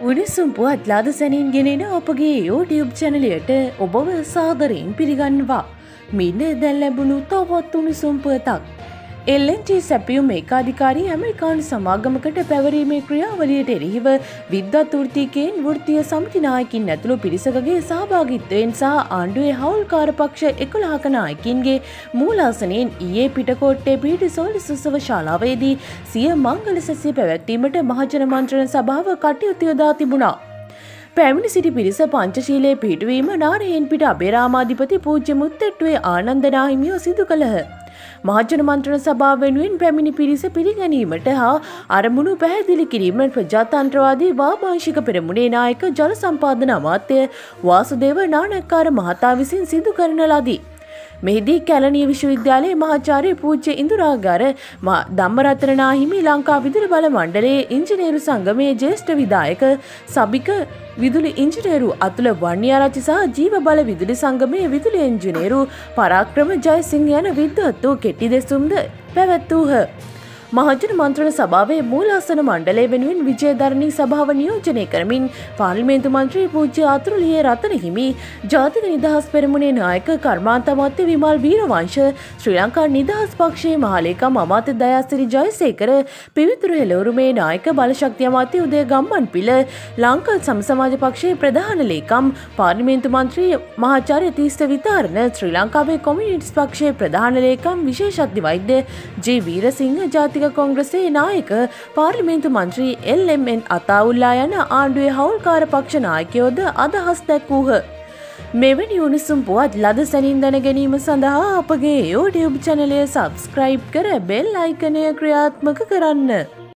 උණුසුම් පුවත් ලාද සැනින් ගෙනෙන අපගේ YouTube චැනලයට ඔබව සාදරයෙන් පිළිගන්නවා. මින්න දැන් ලැබුණු තවත් උණුසුම් පුවතක්. LNG සැපියුම් ඒකාධිකාරී ඇමරිකානු සමාගමකට පැවරීමේ ක්‍රියාවලියට එරෙහිව විද්වත් වෘත්තීකයන් වෘත්තීය සමිති නායකින් ඇතුළු පිරිසකගේ සහභාගීත්වයෙන් සහ ආණ්ඩුවේ හවුල්කාර පක්ෂ 11ක නායකින්ගේ මූලාසනයෙන් ඊයේ පිටකොට්ටේ පිහිටි සෝලිස් උත්සව ශාලාවේදී සිය මංගල සැසිය පැවැත්වීමට මහජන මන්ත්‍රණ සභාව කටයුතු යොදා තිබුණා. පැමිණි සිටි පිරිස පංචශීලයේ පිහිටුවීම නාරහෙන්පිට අබේරාමාධිපති පූජ්‍ය මුත්තෙට්ටුවේ ආනන්ද නාහිමියෝ සිදු කළහ. මහජන මන්ත්‍රණ සභාව වෙනුවෙන් පැමිණි පිරිස පිළිගැනීමට හා අරමුණු පැහැදිලි කිරීම ප්‍රජාතන්ත්‍රවාදී වාමාංශික පෙරමුණේ නායක ජල සම්පාදන අමාත්‍ය වාසුදේව නානක්කාර මහතා විසින් සිදු කරන ලදී. මෙහිදී කැලණිය විශ්වවිද්‍යාලයේ මහාචාර්ය පූජ්‍ය ඉන්දුරාගාර ධම්මරත්න නාහිමි ලංකා විදුලි බල මණ්ඩලයේ ඉංජිනේරු සංගමයේ ජ්‍යෙෂ්ඨ විධායක සබික විදුලි ඉංජිනේරු අතුල වන්නියාරච්චි සහ ජීව බල විදුලි සංගමයේ විදුලි ඉංජිනේරු පරාක්‍රම ජයසිංහ යන විද්වත්වෝ කෙටි දෙසුම්ද පැවැත්වූහ. මහජන මන්ත්‍රණ සභාවේ මූලාසන මණ්ඩලය වෙනුවෙන් විජයධරණී සභාව නියෝජනය කරමින් පාර්ලිමේන්තු මන්ත්‍රී පූජ්‍ය අතුරුලියේ රතන හිමි, ජාතික නිදහස් පෙරමුණේ නායක කර්මාන්ත අමාත්‍ය විමල් වීරවංශ, ශ්‍රී ලංකා නිදහස් පක්ෂයේ මහලේකම් අමාත්‍ය දයාසිරි ජයසේකර, පිවිතුරු හෙළවරුමේ නායක බලශක්ති අමාත්‍ය උදය ගම්මන්පිල, ලංකා සමසමාජ පක්ෂයේ ප්‍රධාන ලේකම් පාර්ලිමේන්තු මන්ත්‍රී මහාචාර්ය තීස්ත විතාරණ, ශ්‍රී ලංකාවේ කොමියුනිස්ට් පක්ෂයේ ප්‍රධාන ලේකම් විශේෂඥ වෛද්‍ය ජේ වීරසිංහ, ජාතික කොංග්‍රසයේ නායක පාර්ලිමේන්තු මන්ත්‍රී LMN අතාඋල්ලා යන ආණ්ඩුවේ හවුල්කාර පක්ෂ නායකයෝද අදහස් දැක්වූහ. මෙවැනි උණුසුම් පුවත් ලද සැනින් දැන ගැනීම සඳහා අපගේ YouTube චැනලය සබ්ස්ක්‍රයිබ් කර බෙල් අයිකනය ක්‍රියාත්මක කරන්න.